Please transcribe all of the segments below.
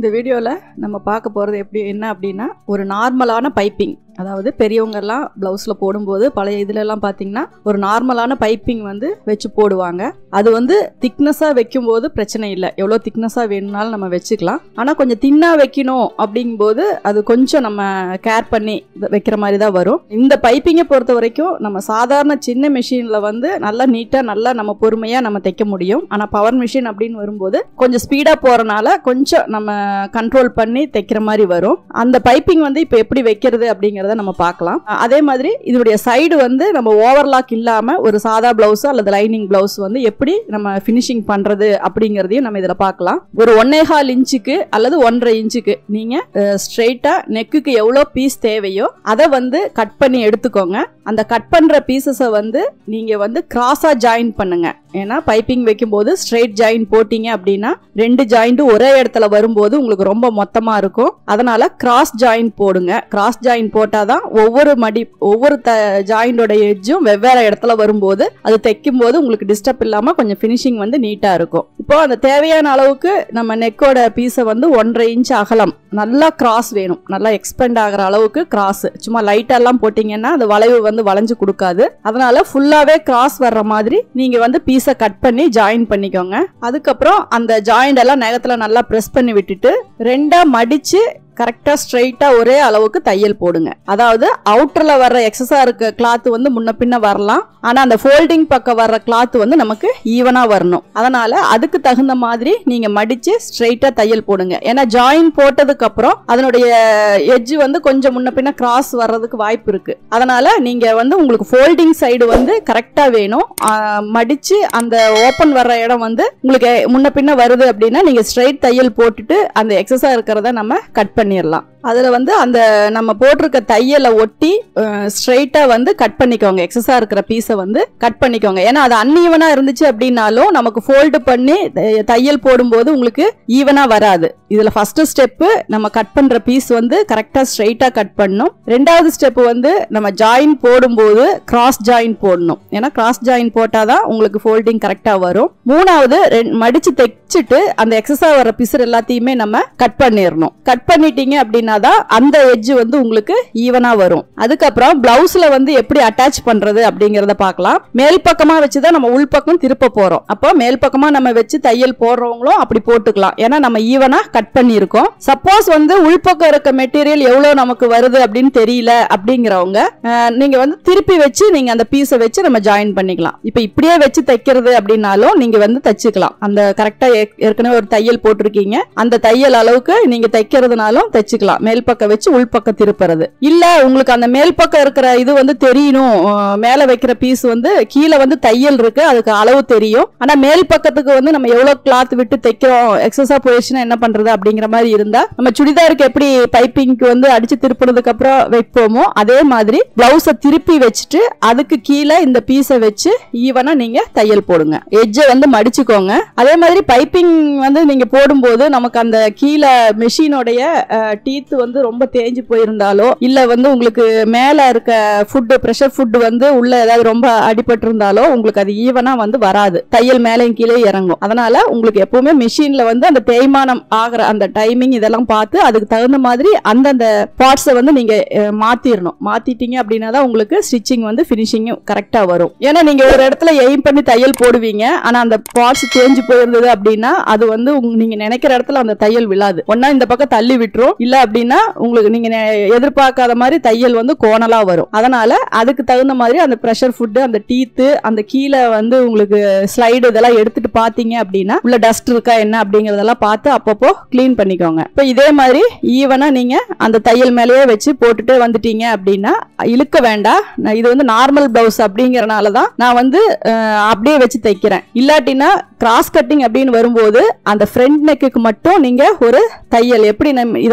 இந்த வீடியோல நம்ம பார்க்க போறது என்ன அப்படினா ஒரு நார்மலான பைப்பிங். அதாவது பெரியவங்க எல்லாம் ப்ளவுஸ்ல போடும்போது பழைய இதுல எல்லாம் பாத்தீங்கன்னா ஒரு நார்மலான பைப்பிங் வந்து வெச்சு போடுவாங்க. அது வந்து திக்னஸா வைக்கும்போது பிரச்சனை இல்லை, எவ்வளோ திக்னஸா வேணும்னாலும் நம்ம வச்சுக்கலாம். ஆனா கொஞ்சம் தின்னா வைக்கணும் அப்படிங்கும்போது அது கொஞ்சம் நம்ம கேர் பண்ணி வைக்கிற மாதிரி தான் வரும். இந்த பைப்பிங்கை பொறுத்த வரைக்கும் நம்ம சாதாரண சின்ன மிஷின்ல வந்து நல்லா நீட்டா நல்லா நம்ம பொறுமையா நம்ம தைக்க முடியும். ஆனா பவர் மிஷின் அப்படின்னு வரும்போது கொஞ்சம் ஸ்பீடா போறனால கொஞ்சம் நம்ம கண்ட்ரோல் பண்ணி தைக்கிற மாதிரி வரும். அந்த பைப்பிங் வந்து இப்போ எப்படி வைக்கிறது அப்படிங்கிறத நம்ம பார்க்கலாம். அதே மாதிரி இதனுடைய சைடு வந்து நம்ம ஓவர்லாக் இல்லாம ஒரு சாதா பிளவுஸ் அல்லது லைனிங் பிளவுஸ் வந்து எப்படி நம்ம ஃபினிஷிங் பண்றது அப்படிங்கறதையும் நம்ம இதுல பார்க்கலாம். ஒரு 1.25 இன்ச்சுக்கு அல்லது 1.5 இன்ச்சுக்கு நீங்க ஸ்ட்ரெயிட்டா நெக்குக்கு எவ்வளவு பீஸ் தேவையோ அதை வந்து கட் பண்ணி எடுத்துக்கோங்க. அந்த கட் பண்ற பீசஸை வந்து நீங்க வந்து கிராஸா ஜாயின் பண்ணுங்க. ஏன்னா பைப்பிங் வைக்கும் போது ஸ்ட்ரெயிட் ஜாயின் போட்டீங்க அப்படின்னா 2 ஜாயிண்ட் ஒரே இடத்துல வரும்போது உங்களுக்கு ரொம்ப மொத்தமா இருக்கும். அதனால கிராஸ் ஜாயின் போடுங்க. கிராஸ் ஜாயின் போட்டாதான் ஒவ்வொரு ஜாயிண்டோட எட்ஜும் வெவ்வேறு இடத்துல வரும்போது அது தைக்கும் போது உங்களுக்கு டிஸ்டர்ப் இல்லாம கொஞ்சம் ஃபினிஷிங் வந்து நீட்டா இருக்கும். இப்போ அந்த தேவையான அளவுக்கு நம்ம நெக்கோட பீஸை வந்து 1.5 இன்ச் அகலம் நல்லா கிராஸ் வேணும். நல்லா எக்ஸ்பெண்ட் ஆகிற அளவுக்கு கிராஸ். சும்மா லைட்டா எல்லாம் போட்டீங்கன்னா அந்த வளைவு வந்து வளைஞ்சு கொடுக்காது. அதனால ஃபுல்லாவே கிராஸ் வர்ற மாதிரி நீங்க வந்து பீஸை கட் பண்ணி ஜாயின் பண்ணிக்கோங்க. அதுக்கப்புறம் அந்த ஜாயிண்ட் எல்லாம் நகத்துல நல்லா பிரஸ் பண்ணி விட்டுட்டு 2ஆ மடிச்சு கரெக்டா ஸ்ட்ரெயிட்டா ஒரே அளவுக்கு தையல் போடுங்க. அதாவது அவுட்டர்ல வர்ற எக்ஸஸா இருக்க கிளாத் வந்து முன்ன பின்ன வரலாம். ஆனா அந்த ஃபோல்டிங் பக்கம் வர்ற கிளாத் வந்து நமக்கு ஈவனா வரணும். அதனால அதுக்கு தகுந்த மாதிரி நீங்க மடிச்சு ஸ்ட்ரெயிட்டா தையல் போடுங்க. ஏன்னா ஜாயின் போட்டதுக்கு அப்புறம் அதனுடைய எட்ஜ் வந்து கொஞ்சம் முன்ன பின்ன கிராஸ் வர்றதுக்கு வாய்ப்பு இருக்கு. அதனால நீங்க வந்து உங்களுக்கு ஃபோல்டிங் சைடு வந்து கரெக்டா வேணும். மடிச்சு அந்த ஓபன் வர்ற இடம் வந்து உங்களுக்கு முன்ன பின்ன வருது அப்படின்னா நீங்க ஸ்ட்ரெயிட் தையல் போட்டுட்டு அந்த எக்ஸஸா இருக்கிறத நம்ம கட் பண்ணிடலாம். அதுல வந்து அந்த நம்ம போட்டிருக்க தையலை ஒட்டி ஸ்ட்ரெயிட்டா வந்து கட் பண்ணிக்கோங்க. எக்ஸஸா இருக்கிற பீஸை வந்து கட் பண்ணிக்கோங்க. ஏன்னா அது அன்ஈவனா இருந்துச்சு அப்படின்னாலும் நமக்கு ஃபோல்டு பண்ணி தையல் போடும்போது உங்களுக்கு ஈவனா வராது. இதுல ஃபர்ஸ்ட் ஸ்டெப் நம்ம கட் பண்ற பீஸ் வந்து கரெக்டா ஸ்ட்ரெயிட்டா கட் பண்ணணும். 2வது ஸ்டெப் வந்து நம்ம ஜாயின் போடும்போது கிராஸ் ஜாயின் போடணும். ஏன்னா கிராஸ் ஜாயின் போட்டாதான் உங்களுக்கு ஃபோல்டிங் கரெக்டா வரும். 3வது மடிச்சு தைச்சிட்டு அந்த எக்ஸஸா வர பீஸ் எல்லாத்தையுமே நம்ம கட் பண்ணிடணும். கட் பண்ணிட்டீங்க அப்படின்னா அந்த எட்ஜ் வந்து உங்களுக்கு ஈவனா வரும். அதுக்கப்புறம் பிளவுஸ்ல வந்து எப்படி அட்டாச் பண்றது அப்படிங்கறத பார்க்கலாம். மேல் பக்கமா வச்சுதான் நம்ம உள் பக்கம் திருப்ப போறோம். அப்போ மேல் பக்கமா நம்ம வச்சு தையல் போடுறவங்களும் அப்படி போட்டுக்கலாம். ஏன்னா நம்ம ஈவனா கட் பண்ணி இருக்கோம். சப்போஸ் வந்து உள்பக்கம் இருக்க மெட்டீரியல் எவ்வளவு நமக்கு வருது அப்படின்னு தெரியல அப்படிங்கிறவங்க நீங்க வந்து திருப்பி வச்சு நீங்க அந்த பீஸை வச்சு நம்ம ஜாயின் பண்ணிக்கலாம். இப்ப இப்படியே வச்சு தைக்கிறது அப்படின்னாலும் நீங்க வந்து தைச்சுக்கலாம். அந்த கரெக்டா ஏற்கனவே ஒரு தையல் போட்டிருக்கீங்க, அந்த தையல் அளவுக்கு நீங்க தைக்கிறதுனாலும் தைச்சுக்கலாம். மேல் பக்கம் வச்சு உள்பக்கம் திருப்புறது இல்ல. உங்களுக்கு அந்த மேல் பக்கம் இருக்கிற இது வந்து தெரியணும், மேல வைக்கிற பீஸ் வந்து கீழே வந்து தையல் இருக்கு, அதுக்கு அளவு தெரியும். ஆனா மேல் பக்கத்துக்கு வந்து நம்ம எவ்வளவு கிளாத் விட்டு தைக்கிறோம், எக்ஸஸா போயிடுச்சுன்னா என்ன பண்றது அப்படிங்கிற மாதிரி இருந்தா நம்ம சுடிதாருக்கு எப்படி பைப்பிங்க்கு வந்து அடிச்சு திருப்பினதுக்கு அப்புறம் வைப்போமோ அதே மாதிரி பிளவுஸை திருப்பி வச்சுட்டு அதுக்கு கீழே இந்த பீஸை வச்சு ஈவனா நீங்க தையல் போடுங்க. எட்ஜை வந்து மடிச்சுக்கோங்க. அதே மாதிரி பைப்பிங் வந்து நீங்க போடும்போது நமக்கு அந்த கீழே மெஷினோடைய டீத் வந்து ரொம்ப தேஞ்சு போயிருந்தாலோ இல்ல வந்து உங்களுக்கு மேல இருக்க ஃபுட் பிரஷர் ஃபுட் வந்து உள்ள ஏதாவது ரொம்ப அடிபட்டு இருந்தாலோ உங்களுக்கு அது ஈவனா வந்து வராது. தையல் மேலையும் கீழே இறங்கும். அதனால உங்களுக்கு எப்பவுமே மெஷின்ல வந்து அந்த தேய்மானம் ஆகிற அந்த டைமிங் இதெல்லாம் பார்த்து அதுக்கு தகுந்த மாதிரி அந்தந்த பார்ட்ஸை வந்து நீங்க மாத்திரணும். மாத்திட்டீங்க அப்படின்னா தான் உங்களுக்கு ஸ்டிச்சிங் வந்து ஃபினிஷிங் கரெக்டா வரும். ஏன்னா நீங்க ஒரு இடத்துல எய்ம் பண்ணி தையல் போடுவீங்க, ஆனா அந்த பார்ட்ஸ் தேஞ்சு போயிருந்தது அப்படின்னா அது வந்து நீங்க நினைக்கிற இடத்துல அந்த தையல் விழாது. ஒன்னா இந்த பக்கம் தள்ளி விட்டுரும், இல்ல அப்படின்னா உங்களுக்கு நீங்க எதிர்பார்க்காத மாதிரி தையல் வந்து கோணலா வரும். அதனால அதுக்கு தகுந்த மாதிரி அந்த பிரஷர் ஃபுட், அந்த டீத்து, அந்த கீழே வந்து உங்களுக்கு ஸ்லைடு இதெல்லாம் எடுத்துட்டு பாத்தீங்க அப்படின்னா உள்ள டஸ்ட் இருக்கா என்ன அப்படிங்கறதெல்லாம் பார்த்து அப்பப்போ கிளீன் பண்ணிக்கோங்க. இப்போ இதே மாதிரி ஈவனா நீங்க அந்த தையல் மேலேயே வச்சு போட்டுட்டே வந்துட்டீங்க அப்படின்னா இழுக்க வேண்டாம். இது வந்து நார்மல் பிளவுஸ் அப்படிங்கறனாலதான் நான் வந்து அப்படியே வச்சு தைக்கிறேன். இல்லாட்டினா கிராஸ் கட்டிங் அப்படின்னு வரும்போது அந்த ஃப்ரண்ட் நெக்குக்கு மட்டும் நீங்க ஒரு தையல் எப்படி இதை மடிச்சு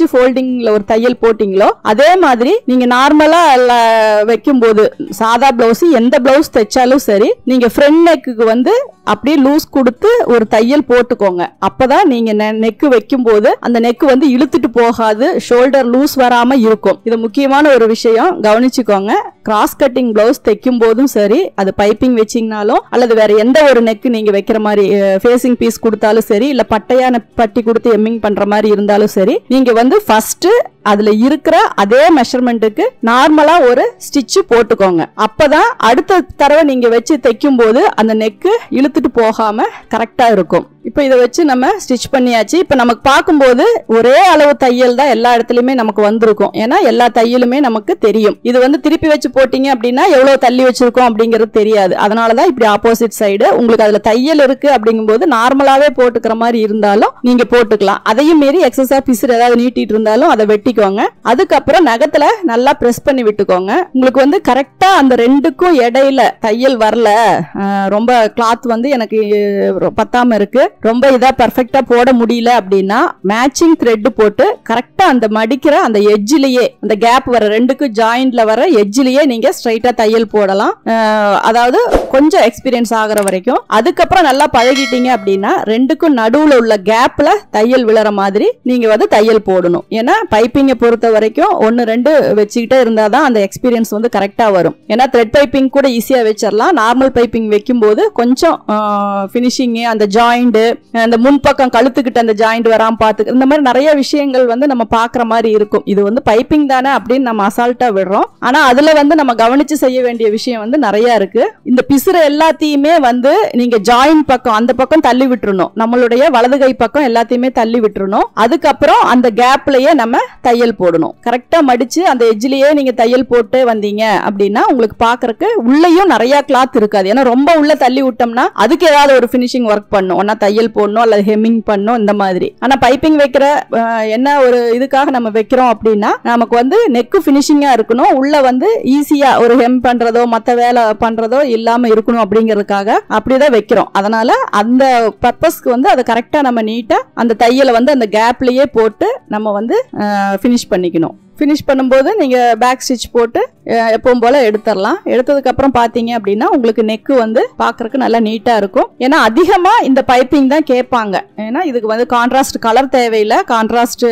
ஃபோல்டிங்ல ஒரு தையல் போட்டீங்களோ அதே மாதிரி நீங்க நார்மலா வைக்கும் போது சாதா பிளவுஸ் எந்த பிளவுஸ் தைச்சாலும் சரி நீங்க ஃப்ரண்ட் நெக்குக்கு வந்து அப்படியே லூஸ் கொடுத்து ஒரு தையல் போட்டுக்கோங்க. அப்பதான் நீங்க நெக்கு வைக்கும் போது அந்த நெக்கு வந்து இழுத்துட்டு போகாது, ஷோல்டர் லூஸ் வராம இருக்கும். இது முக்கியமான ஒரு விஷயம், கவனிச்சுக்கோங்க. கிராஸ் கட்டிங் பிளவுஸ் தைக்கும் போதும் சரி, அது பைப்பிங் வச்சீங்கனாலும் அல்லது வேற எந்த ஒரு நெக்கு நீங்க வைக்கிற மாதிரி ஃபேசிங் பீஸ் கொடுத்தாலும் சரி, இல்ல பட்டையான பட்டி கொடுத்து எம்மிங் பண்ற மாதிரி இருந்தாலும் சரி, நீங்க வந்து ஃபர்ஸ்ட் அதுல இருக்கிற அதே மெஷர்மெண்ட்டுக்கு நார்மலா ஒரு ஸ்டிச் போட்டுக்கோங்க. அப்பதான் அடுத்த தடவை நீங்க வச்சு தைக்கும் போது அந்த நெக்கு இழுத்துட்டு போகாம கரெக்டா இருக்கும். இப்போ இதை வச்சு நம்ம ஸ்டிச் பண்ணியாச்சு. இப்போ நமக்கு பார்க்கும்போது ஒரே அளவு தையல் தான் எல்லா இடத்துலயுமே நமக்கு வந்திருக்கும். ஏன்னா எல்லா தையலுமே நமக்கு தெரியும். இது வந்து திருப்பி வச்சு போட்டீங்க அப்படின்னா எவ்வளவு தள்ளி வச்சிருக்கோம் அப்படிங்கிறது தெரியாது. அதனாலதான் இப்படி ஆப்போசிட் சைடு உங்களுக்கு அதுல தையல் இருக்கு அப்படிங்கும்போது நார்மலாவே போட்டுக்கிற மாதிரி இருந்தாலும் நீங்க போட்டுக்கலாம். அதையும் மீறி எக்ஸஸா பிசுறு ஏதாவது நீட்டிட்டு இருந்தாலும் அதை வெட்டிக்கோங்க. அதுக்கப்புறம் நகத்துல நல்லா பிரஸ் பண்ணி விட்டுக்கோங்க. உங்களுக்கு வந்து கரெக்டா அந்த ரெண்டுக்கும் இடையில தையல் வரல, ரொம்ப கிளாத் வந்து எனக்கு பத்தாம இருக்கு, ரொம்ப இதா பெர்ஃபெக்ட்டா போட முடியல அப்படின்னா மேட்சிங் த்ரெட் போட்டு கரெக்டா அந்த மடிக்கிற அந்த எட்ஜ்லயே அந்த கேப் வர ரெண்டுக்கு ஜாயிண்ட்ல வர எட்ஜ்லயே நீங்க ஸ்ட்ரைட்டா தையல் போடலாம். அதாவது கொஞ்சம் எக்ஸ்பீரியன்ஸ் ஆகிற வரைக்கும். அதுக்கப்புறம் நல்லா பழகிட்டீங்க அப்படின்னா ரெண்டுக்கும் நடுவுல உள்ள கேப்ல தையல் விழற மாதிரி நீங்க வந்து தையல் போடணும். ஏன்னா பைப்பிங்கை பொறுத்த வரைக்கும் 1-2 வச்சுக்கிட்டே இருந்தாதான் அந்த எக்ஸ்பீரியன்ஸ் வந்து கரெக்டா வரும். ஏன்னா த்ரெட் பைப்பிங் கூட ஈஸியா வச்சிடலாம். நார்மல் பைப்பிங் வைக்கும் போது கொஞ்சம் பினிஷிங், அந்த ஜாயிண்ட், அந்த முன்பக்கம் கழுத்துக்கிட்ட அந்த ஜாயிண்ட் வராம பாத்துக்க, இந்த மாதிரி நிறைய விஷயங்கள் வந்து நம்ம பாக்குற மாதிரி இருக்கும். இது வந்து பைப்பிங் தானே அப்படின்னு நம்ம அசால்ட்டா விடுறோம். ஆனா அதுல வந்து நம்ம கவனிச்சு செய்ய வேண்டிய விஷயம் வந்து நிறைய இருக்கு. இந்த பிசுறு எல்லாத்தையுமே வந்து நீங்க ஜாயிண்ட் பக்கம் அந்த பக்கம் தள்ளி விட்டுறணும். நம்மளுடைய வலது கை பக்கம் எல்லாத்தையுமே தள்ளி விட்டுறணும். அதுக்கப்புறம் அந்த கேப்லயே நம்ம தையல் போடணும். கரெக்டா மடிச்சு அந்த எட்ஜ்லயே நீங்க தையல் போட்டு வந்தீங்க அப்படின்னா உங்களுக்கு பாக்குறதுக்கு உள்ளேயும் நிறைய கிளாத் இருக்காது. ஏன்னா ரொம்ப உள்ள தள்ளி விட்டோம்னா அதுக்கு ஏதாவது ஒரு பினிஷிங் ஒர்க் பண்ணும், ஒன்னா தையல் போடணும் அல்லது ஹெம்மிங் பண்ணும் இந்த மாதிரி. ஆனா பைப்பிங் வைக்கிற என்ன ஒரு இதுக்காக நம்ம வைக்கிறோம் அப்படின்னா நமக்கு வந்து நெக்கு பினிஷிங்கா இருக்கணும், உள்ள வந்து ஈஸியா ஒரு ஹெம் பண்றதோ மத்த வேலை பண்றதோ இல்லாம இருக்கணும் அப்படிங்கறதுக்காக அப்படிதான் வைக்கிறோம். அதனால அந்த பர்பஸ்க்கு வந்து அதை கரெக்டா நம்ம நீட்டா அந்த தையலை வந்து அந்த கேப்லயே போட்டு நம்ம வந்து பினிஷ் பண்ணிக்கணும். ஃபினிஷ் பண்ணும்போது நீங்கள் பேக் ஸ்டிச் போட்டு எப்பவும் போல் எடுத்துடலாம். எடுத்ததுக்கப்புறம் பார்த்தீங்க அப்படின்னா உங்களுக்கு நெக்கு வந்து பார்க்குறக்கு நல்லா நீட்டாக இருக்கும். ஏன்னா அதிகமாக இந்த பைப்பிங் தான் கேட்பாங்க. ஏன்னா இதுக்கு வந்து கான்ட்ராஸ்ட் கலர் தேவையில்லை, கான்ட்ராஸ்ட்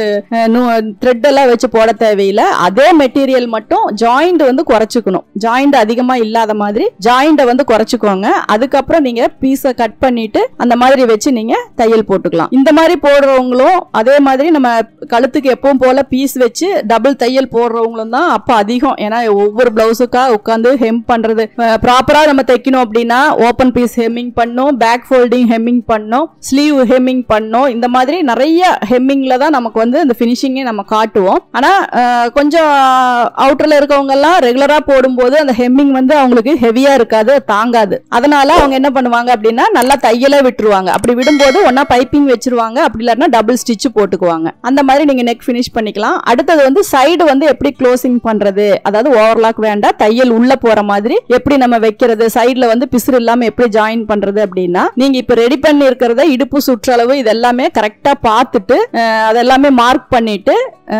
த்ரெட் எல்லாம் வச்சு போட தேவையில்லை. அதே மெட்டீரியல் மட்டும் ஜாயிண்ட் வந்து குறைச்சிக்கணும். ஜாயிண்ட் அதிகமாக இல்லாத மாதிரி ஜாயிண்டை வந்து குறைச்சிக்கோங்க. அதுக்கப்புறம் நீங்கள் பீஸை கட் பண்ணிட்டு அந்த மாதிரி வச்சு நீங்கள் தையல் போட்டுக்கலாம். இந்த மாதிரி போடுறவங்களும் அதே மாதிரி நம்ம கழுத்துக்கு எப்பவும் போல பீஸ் வச்சு டபுள் தையல் போடுறவங்களும் தான் அப்ப அதிகம். ஏன்னா ஒவ்வொரு பிளவுஸுக்கா உட்காந்து ஹெம் பண்றது ப்ராப்பரா நம்ம தைக்கணும் அப்படின்னா ஓபன் பீஸ் ஹெம்மிங் பண்ணும், பேக் ஃபோல்டிங் ஹெம்மிங் பண்ணும், ஸ்லீவ் ஹெம்மிங் பண்ணும். இந்த மாதிரி நிறைய ஹெம்மிங்ல தான் நமக்கு வந்து இந்த பினிஷிங்கை நம்ம காட்டுவோம். ஆனா கொஞ்சம் அவுட்டர்ல இருக்கவங்க எல்லாம் ரெகுலரா போடும்போது அந்த ஹெம்மிங் வந்து அவங்களுக்கு ஹெவியா இருக்காது, தாங்காது. அதனால அவங்க என்ன பண்ணுவாங்க அப்படின்னா நல்லா தையலே விட்டுருவாங்க. அப்படி விடும்போது ஒன்னா பைப்பிங் வச்சிருவாங்க, அப்படி இல்லாட்டினா டபுள் ஸ்டிச் போட்டுக்குவாங்க. அந்த மாதிரி நீங்க நெக் பினிஷ் பண்ணிக்கலாம். அடுத்தது வந்து சைடு வந்து எப்படி க்ளோசிங் பண்றது, அதாவது ஓவர்லாக் வேண்டாம், தையல் உள்ள போற மாதிரி எப்படி நம்ம வைக்கிறது, சைடுல வந்து பிசுறு இல்லாம எப்படி ஜாயின் பண்றது அப்படின்னா நீங்க இப்ப ரெடி பண்ணி இருக்கிறத இடுப்பு சுற்றளவு இதெல்லாமே கரெக்டா பார்த்துட்டு அதெல்லாமே மார்க் பண்ணிட்டு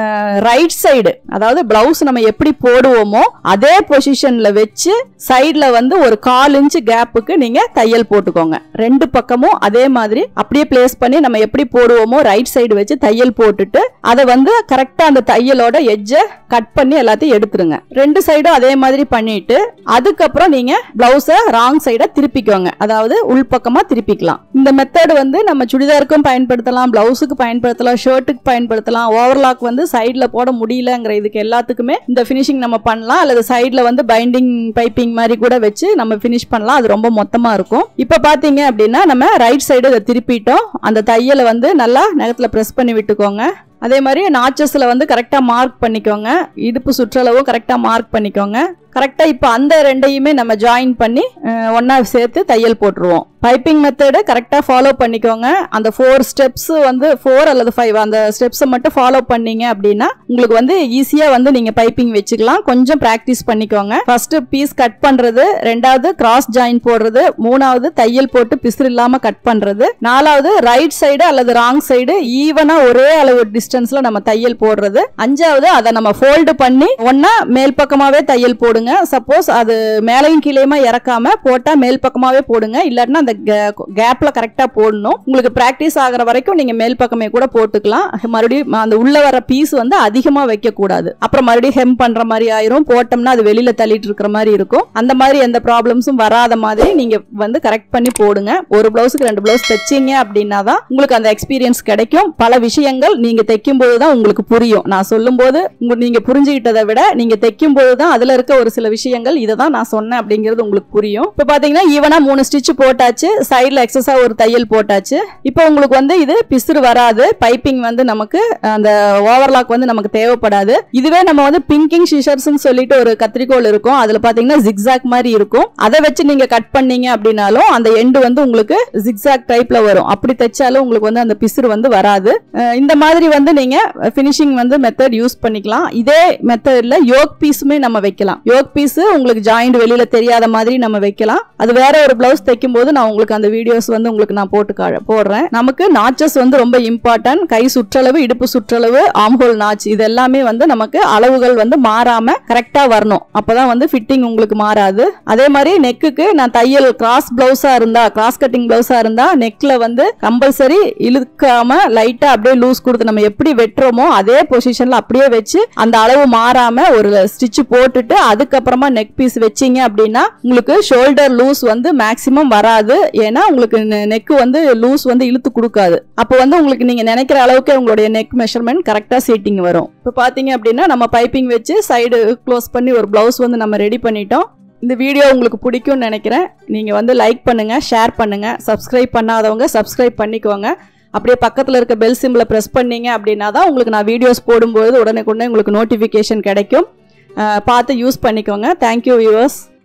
ரைட் சைடு, அதாவது பிளவுஸ் நம்ம எப்படி போடுவோமோ அதே பொசிஷன்ல வச்சு சைடுல வந்து ஒரு 1/4 இன்ச் கேப்புக்கு நீங்க தையல் போட்டுக்கோங்க. ரெண்டு பக்கமும் அதே மாதிரி அப்படியே பிளேஸ் பண்ணி நம்ம எப்படி போடுவோமோ ரைட் சைடு வச்சு தையல் போட்டுட்டு அதை வந்து கரெக்டா அந்த தையலோட எட்ஜை கட் பண்ணி எல்லாத்தையும் எடுத்துருங்க. ரெண்டு சைடும் அதே மாதிரி பண்ணிட்டு அதுக்கப்புறம் நீங்க பிளவுஸை ராங் சைடா திருப்பிக்கோங்க, அதாவது உள்பக்கமா திருப்பிக்கலாம். இந்த மெத்தட் வந்து நம்ம சுடிதாருக்கும் பயன்படுத்தலாம், பிளவுஸுக்கு பயன்படுத்தலாம், ஷர்ட்டுக்கு பயன்படுத்தலாம். ஓவர்லாக் வந்து சைட்ல போட முடியலங்கிற இதுக்கு எல்லாத்துக்குமே இந்த பினிஷிங் நம்ம பண்ணலாம். அல்லது சைட்ல வந்து பைண்டிங் பைப்பிங் மாதிரி கூட வச்சு நம்ம பினிஷ் பண்ணலாம். அது ரொம்ப மொத்தமா இருக்கும். இப்ப பாத்தீங்க அப்படின்னா நம்ம ரைட் சைடு இதை திருப்பிட்டோம். அந்த தையலை வந்து நல்லா நகத்துல பிரஸ் பண்ணி விட்டுக்கோங்க. அதே மாதிரி நாச்சஸ்ல வந்து கரெக்டா மார்க் பண்ணிக்கோங்க. இடுப்பு சுற்றளவும் கரெக்டா மார்க் பண்ணிக்கோங்க. கரெக்டாக இப்போ அந்த ரெண்டையுமே நம்ம ஜாயின் பண்ணி ஒன்றா சேர்த்து தையல் போட்டுருவோம். பைப்பிங் மெத்தடு கரெக்டாக ஃபாலோ பண்ணிக்கோங்க. அந்த 4 ஸ்டெப்ஸ் வந்து 4 அல்லது 5 அந்த ஸ்டெப்ஸை மட்டும் ஃபாலோ பண்ணீங்க அப்படின்னா உங்களுக்கு வந்து ஈஸியாக வந்து நீங்கள் பைப்பிங் வச்சுக்கலாம். கொஞ்சம் ப்ராக்டிஸ் பண்ணிக்கோங்க. ஃபர்ஸ்ட் பீஸ் கட் பண்ணுறது, ரெண்டாவது கிராஸ் ஜாயின் போடுறது, மூணாவது தையல் போட்டு பிசுறு இல்லாமல் கட் பண்ணுறது, நாலாவது ரைட் சைடு அல்லது ராங் சைடு ஈவனாக ஒரே அளவு டிஸ்டன்ஸில் நம்ம தையல் போடுறது, அஞ்சாவது அதை நம்ம ஃபோல்டு பண்ணி ஒன்னா மேல் பக்கமாகவே தையல் போடுங்க. சப்போஸ் அது மேலையும் கீழேயுமா இறக்காம போட்டால் மேல் பக்கமாகவே போடுங்க. இல்லாட்டினா அந்த கேப்ல கரெக்டா போடணும். உங்களுக்கு பிராக்டிஸ் ஆகிற வரைக்கும் நீங்க மேல் பக்கமே கூட போட்டுக்கலாம். மறுபடியும் அந்த உள்ள வர பீஸ் வந்து அதிகமா வைக்க கூடாது. அப்புறம் மறுபடியும் ஹெம் பண்ற மாதிரி ஆயிரும். போட்டோம்னா அது வெளியில தள்ளிட்டு இருக்கிற மாதிரி இருக்கும். அந்த மாதிரி எந்த ப்ராப்ளம்ஸும் வராத மாதிரி நீங்க வந்து கரெக்ட் பண்ணி போடுங்க. ஒரு பிளவுஸுக்கு 2 பிளவுஸ் தைச்சீங்க அப்படின்னா தான் உங்களுக்கு அந்த எக்ஸ்பீரியன்ஸ் கிடைக்கும். பல விஷயங்கள் நீங்க தைக்கும் போது தான் உங்களுக்கு புரியும். நான் சொல்லும் போது நீங்க புரிஞ்சுக்கிட்டதை விட நீங்க தைக்கும் போது தான் அதுல இருக்க ஒரு சில விஷயங்கள் இதை தான் நான் சொன்னேன் அப்படிங்கிறது உங்களுக்கு புரியும். இப்ப பாத்தீங்கன்னா ஈவனா 3 ஸ்டிச் போட்டாச்சு. சைடுல எக்ஸஸா ஒரு தையல் போட்டாச்சு. இப்போ உங்களுக்கு வந்து இது பிசுறு வராது. பைப்பிங் வந்து நமக்கு அந்த ஓவர்லாக் வந்து நமக்கு தேவைப்படாது. இதுவே நம்ம வந்து பிங்கிங் சிசர்ஸ்னு சொல்லிட்டு ஒரு கத்திரிக்கோல் இருக்கும். அதுல பாத்தீங்கன்னா ஜிக்ஸாக் மாதிரி இருக்கும். அதை வச்சு நீங்க கட் பண்ணீங்க அப்படின்னாலும் அந்த எண்டு வந்து உங்களுக்கு ஜிக்ஸாக் டைப்ல வரும். அப்படி தைச்சாலும் உங்களுக்கு வந்து அந்த பிசுறு வந்து வராது. இந்த மாதிரி வந்து நீங்க பினிஷிங் வந்து மெத்தட் யூஸ் பண்ணிக்கலாம். இதே மெத்தட்ல யோக் பீஸுமே நம்ம வைக்கலாம். யோக் பீஸ் உங்களுக்கு ஜாயிண்ட் வெளியில தெரியாத மாதிரி நம்ம வைக்கலாம். அது வேற ஒரு பிளவுஸ் தைக்கும் போது நான் உங்களுக்கு அந்த வீடியோஸ் வந்து உங்களுக்கு நான் போடுறேன். நமக்கு நாச்சஸ் வந்து ரொம்ப இம்பார்ட்டன்ட். கை சுற்றளவு, இடுப்பு சுற்றளவு, ஆம்ஹோல் நாச் இது எல்லாமே வந்து நமக்கு அளவுகள் வந்து மாறாம கரெக்டா வரணும். அப்பதான் வந்து ஃபிட்டிங் உங்களுக்கு மாறாது. அதே மாதிரி நெக்குக்கு நான் தையல் கிராஸ் பிளவுஸா இருந்தா, கிராஸ் கட்டிங் பிளவுஸா இருந்தா நெக்ல வந்து கம்பல்சரி இழுக்காம லைட்டா அப்படியே லூஸ் கொடுத்து நம்ம எப்படி வெட்டுறோமோ அதே பொசிஷன்ல அப்படியே வச்சு அந்த அளவு மாறாம ஒரு ஸ்டிச் போட்டுட்டு அதுக்கப்புறமா நெக் பீஸ் வச்சீங்க அப்படின்னா உங்களுக்கு ஷோல்டர் லூஸ் வந்து மேக்சிமம் வராது. ஏன்னா உங்களுக்கு நெக் வந்து லூஸ் வந்து இழுத்து கொடுக்காது. அப்போ வந்து உங்களுக்கு நீங்க நினைக்கிற அளவுக்கு உங்களுடைய நெக் மெஷர்மெண்ட் கரெக்டா செட்டிங் வரும். இப்போ பாத்தீங்க அப்படின்னா நம்ம பைப்பிங் வச்சு சைடு க்ளோஸ் பண்ணி ஒரு பிளவுஸ் வந்து நம்ம ரெடி பண்ணிட்டோம். இந்த வீடியோ உங்களுக்கு பிடிக்கும்னு நினைக்கிறேன். நீங்க வந்து லைக் பண்ணுங்க, ஷேர் பண்ணுங்க, சப்ஸ்கிரைப் பண்ணாதவங்க சப்ஸ்கிரைப் பண்ணிக்கோங்க. அப்படியே பக்கத்தில் இருக்க பெல் சிம்பிளை ப்ரெஸ் பண்ணீங்க அப்படின்னா தான் உங்களுக்கு நான் வீடியோஸ் போடும்போது உடனே உங்களுக்கு நோட்டிஃபிகேஷன் கிடைக்கும். பார்த்து யூஸ் பண்ணிக்கோங்க. Thank you viewers.